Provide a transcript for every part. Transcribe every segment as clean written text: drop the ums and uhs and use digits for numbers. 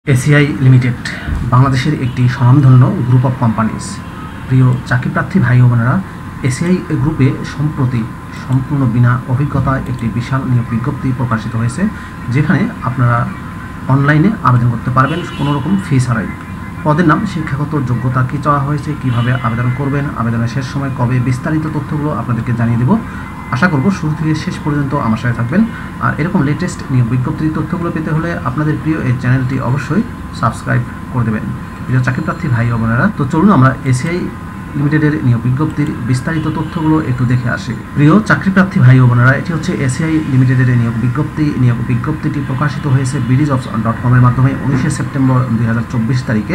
ACI limited বাংলাদেশের একটি স্বনামধন্য গ্রুপ অফ কোম্পানিজ। প্রিয় চাকরিপ্রার্থী ভাই ও বোনেরা, এসিআই গ্রুপে সম্প্রতি সম্পূর্ণ বিনা অভিজ্ঞতায় একটি বিশাল নিয়োগ বিজ্ঞপ্তি প্রকাশিত হয়েছে, যেখানে আপনারা অনলাইনে আবেদন করতে পারবেন কোনো রকম ফি ছাড়াই। পদের নাম, শিক্ষাগত যোগ্যতা কী চাওয়া হয়েছে, কিভাবে আবেদন করবেন, আবেদনের শেষ সময় কবে, বিস্তারিত তথ্যগুলো আপনাদেরকে জানিয়ে দেব। আশা করব শুরু থেকে শেষ পর্যন্ত আমার সাথে থাকবেন। আর এরকম লেটেস্ট নিয়োগ বিজ্ঞপ্তির তথ্যগুলো পেতে হলে আপনাদের প্রিয় এই চ্যানেলটি অবশ্যই সাবস্ক্রাইব করে দেবেন। প্রিয় চাকরিপ্রার্থী ভাই ও বোনেরা, তো চলুন আমরা এসিআই লিমিটেডের নিয়োগ বিজ্ঞপ্তির বিস্তারিত তথ্যগুলো একটু দেখে আসি। প্রিয় চাকরিপ্রার্থী ভাই ও বোনেরা, এটি হচ্ছে এসিআই লিমিটেডের নিয়োগ বিজ্ঞপ্তি। নিয়োগ বিজ্ঞপ্তিটি প্রকাশিত হয়েছে BDjobs.com এর মাধ্যমে 19শে সেপ্টেম্বর 2024 তারিখে।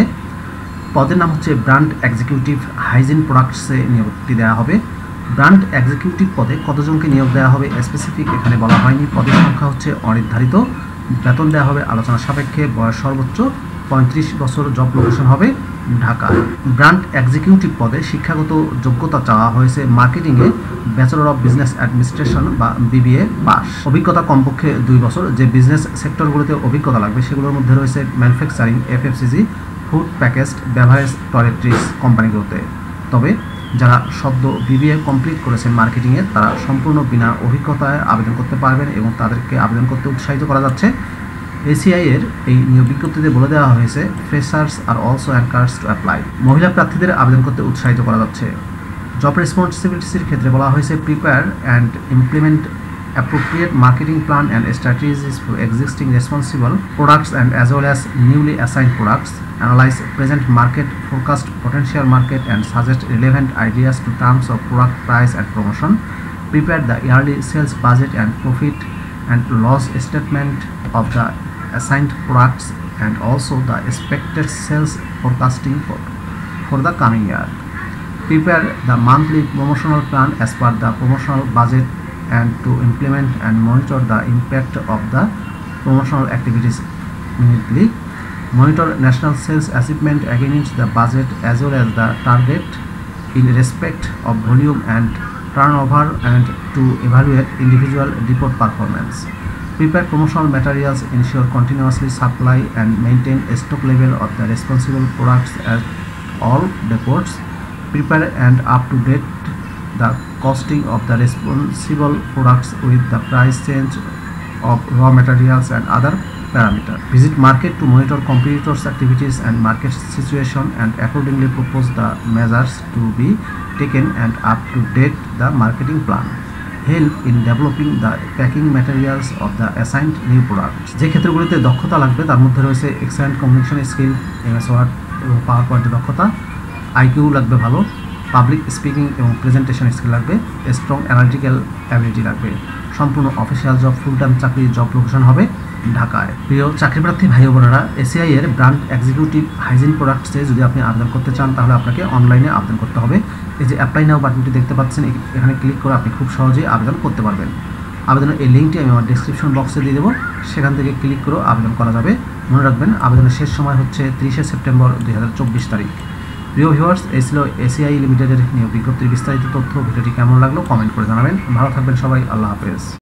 পদের নাম হচ্ছে ব্র্যান্ড এক্সিকিউটিভ হাইজিন প্রোডাক্টসে নিয়োগটি দেওয়া হবে। ব্র্যান্ড এক্সিকিউটিভ পদে কতজনকে নিয়োগ দেওয়া হবে স্পেসিফিক এখানে বলা হয়নি। পদের সংখ্যা হচ্ছে অনির্ধারিত। বেতন দেওয়া হবে আলোচনা সাপেক্ষে। বয়স সর্বোচ্চ 35 বছর। জব লোকেশন হবে ঢাকা। ব্র্যান্ড এক্সিকিউটিভ পদে শিক্ষাগত যোগ্যতা চাওয়া হয়েছে মার্কেটিংয়ে ব্যাচেলর অফ বিজনেস অ্যাডমিনিস্ট্রেশন বা BBA পাস। অভিজ্ঞতা কমপক্ষে 2 বছর। যে বিজনেস সেক্টরগুলোতে অভিজ্ঞতা লাগবে সেগুলোর মধ্যে রয়েছে manufacturing, FFCG, food packaged, beverage, toiletries কোম্পানিগুলোতে। তবে যারা সদ্য BBA কমপ্লিট করেছেন মার্কেটিংয়ে, তারা সম্পূর্ণ বিনা অভিজ্ঞতায় আবেদন করতে পারবেন এবং তাদেরকে আবেদন করতে উৎসাহিত করা যাচ্ছে। এসিআই এর এই নিয়োগ বিজ্ঞপ্তিতে বলে দেওয়া হয়েছে freshers are also encouraged to apply. মহিলা প্রার্থীদের আবেদন করতে উৎসাহিত করা যাচ্ছে। জব রেসপন্সিবিলিটিসের ক্ষেত্রে বলা হয়েছে prepare and implement appropriate marketing plan and strategies for existing responsible products and as well as newly assigned products, analyze present market, forecast potential market and suggest relevant ideas to terms of product price and promotion, prepare the yearly sales budget and profit and loss statement of the assigned products and also the expected sales forecasting for the coming year, prepare the monthly promotional plan as per the promotional budget and to implement and monitor the impact of the promotional activities minutely, monitor national sales achievement against the budget as well as the target in respect of volume and turnover and to evaluate individual depot performance, prepare promotional materials, ensure continuously supply and maintain a stock level of the responsible products at all depots, prepare and up to date the costing of the responsible products with the price change of raw materials and other parameters. Visit market to monitor competitors' activities and market situation and accordingly propose the measures to be taken and up to date the marketing plan. Help in developing the packing materials of the assigned new products. যে ক্ষেত্রগুলিতে দক্ষতা লাগবে তার মধ্যে রয়েছে excellent communication skill, MS word এবং power পয়েন্টের দক্ষতা, IQ লাগবে ভালো, পাবলিক স্পিকিং এবং প্রেজেন্টেশন স্কিল লাগবে, স্ট্রং অ্যানালিটিক্যাল অ্যাবিলিটি লাগবে। সম্পূর্ণ অফিসিয়াল জব, ফুল টাইম চাকরি। জব লোকেশন হবে ঢাকায়। প্রিয় চাকরিপ্রার্থী ভাই ও বোনেরা, এসিআই এর ব্র্যান্ড এক্সিকিউটিভ হাইজিন প্রোডাক্টসে যদি আপনি আবেদন করতে চান তাহলে আপনাকে অনলাইনে আবেদন করতে হবে। এই যে অ্যাপ্লাই নাও বাটনটি দেখতে পাচ্ছেন, এখানে ক্লিক করে আপনি খুব সহজেই আবেদন করতে পারবেন। আবেদনের এই লিঙ্কটি আমি আমার ডিসক্রিপশন বক্সে দিয়ে দেবো, সেখান থেকে ক্লিক করেও আবেদন করা যাবে। মনে রাখবেন আবেদনের শেষ সময় হচ্ছে 30শে সেপ্টেম্বর 2024 তারিখ। প্রিয় ভিউয়ার্স, এই ছিল এসিআই লিমিটেডের নিয়োগ বিজ্ঞপ্তির বিস্তারিত তথ্য। ভিডিওটি কেমন লাগলো কমেন্ট করে জানাবেন। ভালো থাকবেন সবাই। আল্লাহ হাফেজ।